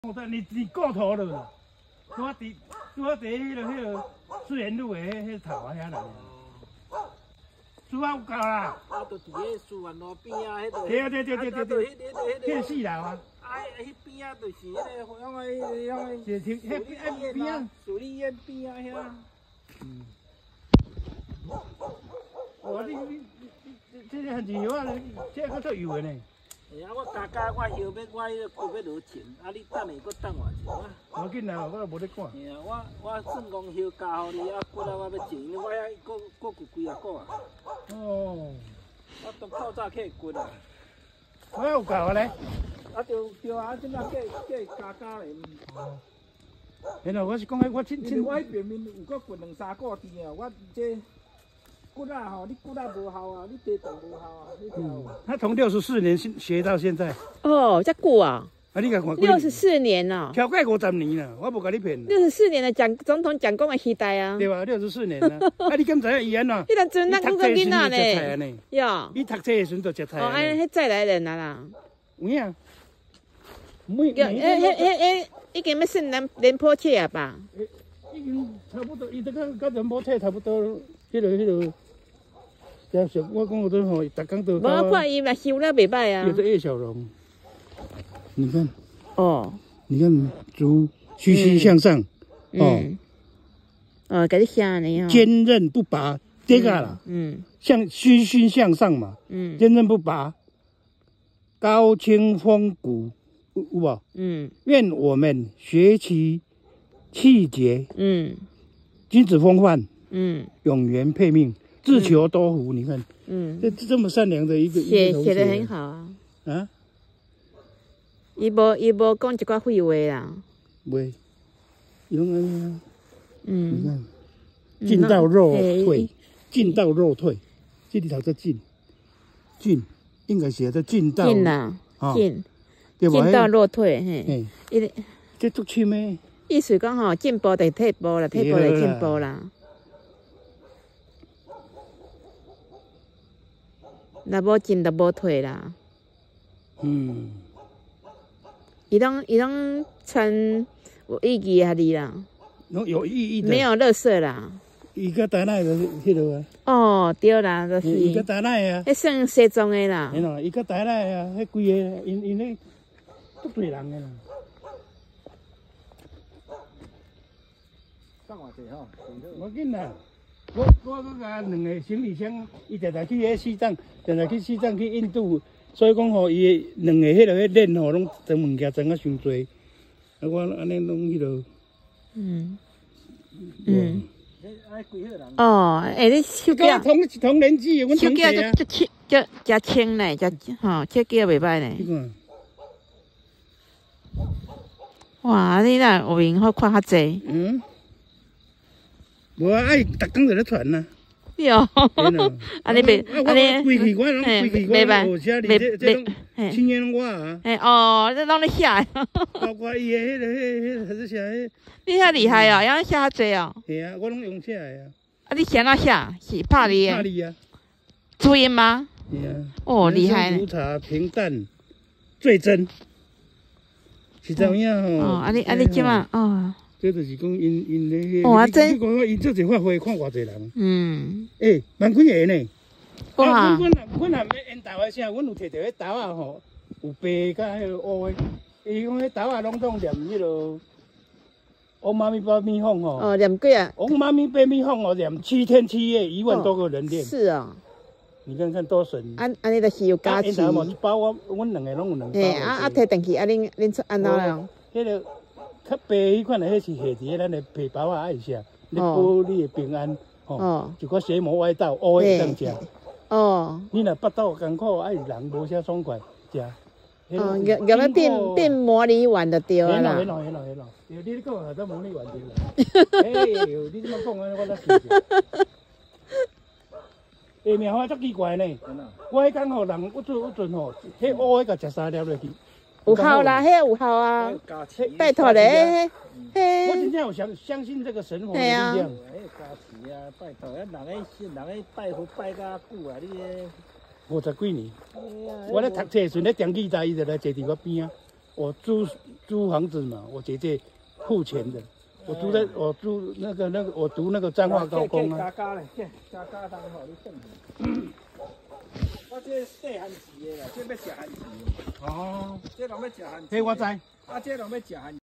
你过头了啦！拄啊伫迄个自然路的迄头啊遐来。树啊有够啦！ 啊，就伫迄树园路边啊，迄对，迄个4楼啊。 啊，迄边啊，就是迄个乡个， 是迄边啊， 树林院边啊遐。 嗯。哦，你这个很油啊，这个做油的呢。 哎啊，我加我后尾我迄个骨要落钱，啊，你等下搁等偌久啊？ 无紧啦，我无咧管。 哎啊，我算讲后加互你啊，骨啊我要钱，因为我遐搁几啊个啊。 哦。 我都透早起骨啊。 我有够咧。 啊，对啊，即摆加咧。 哦。然后我是讲，我我迄边面有搁骨2、3个伫啊，我这。 骨啊吼，你骨啊无效啊，你地动无效啊，你条。 他从64年学到现在。 哦，这久啊！ 啊，你甲看。 64年了。 超过50年了，我无甲你骗。 64年的总统蒋公的时代啊。 对吧？64年啊。啊，你敢知影伊安怎？ 迄阵阵咱讲个囡仔呢。哟。 伊读册的时阵就食菜。 哦，安迄再来人啊啦。 有影。 已经要算廉颇册啊吧？ 已经差不多，伊这个跟廉颇册差不多，迄个。 我讲我都吼，逐工都。 我看伊嘛修了袂歹啊。 有这叶小龙，你看。 哦。 你看，猪虚心向上。哦。 哦，给你写呢。 坚韧不拔，这个啦。向虚心向上嘛。坚韧不拔，高清风骨，有无？愿我们学其气节。君子风范。永元配命。 自求多福，你看，这么善良的一个写得很好啊。啊？伊无讲一寡废话啦。袂，伊拢安尼啊。你看，进到肉退，进到肉退，这里头叫进，应该写的进到。进啦，进，进到肉退，嘿。这足深的。意思讲吼，进步就退步啦，退步就进步啦。 那无进就无退啦。伊拢穿有意义的字啦。 有意义的。 没有垃圾啦。 伊个大奶就是迄落啊。 哦，对啦，就是。 伊个大奶啊。 迄算西装的啦。 嘿咯，伊个大奶啊，迄规个因迄足多人的啦。放偌济吼？无紧啦。 我佮2个行李箱，伊常常去迄西藏，去印度，所以讲吼，伊2个迄个链吼，拢装物件装啊伤多，啊我安尼拢迄落。 哦，哎，你手机同年纪，阮手机就轻嘞，吼，手机袂歹嘞。哇，你那有闲好看较济。 无啊，爱逐工在咧传呐。 哟，安尼袂，安尼， 规气我拢规气我学写，这种青年我啊。 哦，你拢咧写。 包括伊的迄个写。 你遐厉害哦，要写较济哦。 系啊，我拢用写的啊。 啊，你写哪写？是拍字的。 拍字啊。 注音吗？ 系啊。 哦，厉害。 如茶平淡，最真。是这样吼。 哦，安尼即嘛，哦。 这就是讲因咧， 哇真！ 你讲因做一发挥，看偌济人。万几个呢？ 哇！ 阮含烟豆的啥，阮有摕到迄豆啊吼，有白甲迄个乌的。伊讲迄豆啊拢念迄落，欧妈咪巴咪哄吼。 哦，念几啊？ 欧妈咪巴咪哄哦，念7天7夜，1万多个人念。 是啊。你看看多神！ 安尼就是有加持。 烟豆嘛，一包阮2个拢有2包。 嘿，摕转去，恁出安怎样？ 迄个。 较白迄款的，迄是下伫咱的皮包啊，爱食，咧保你的平安，吼，就个邪魔歪道，乌会当食。哦。你若腹肚艰苦，爱人无啥爽快食。 哦，入了变魔力丸就对啦。 嘿咯，你讲下都魔力丸对啦。哎，你这么讲安尼，我才记着。下面话足奇怪呢，我迄讲吼人有阵吼，迄乌个甲食3粒落去。 有效啦，迄有效啊！拜托咧， 嘿。我真正有相信这个神佛的力量。迄加持啊，拜托，人个拜佛拜甲久啊，你个50几年。我咧读册时阵咧中记在，伊就来坐伫我边啊。我诸租房子嘛，我姐姐付钱的。我读那个，我读那个彰化高工啊。 加咧，加当好你等。我这细汉时的啦，这要食汉时。哦，这拢要食汉。 嘿，我知。 啊，这拢要食汉。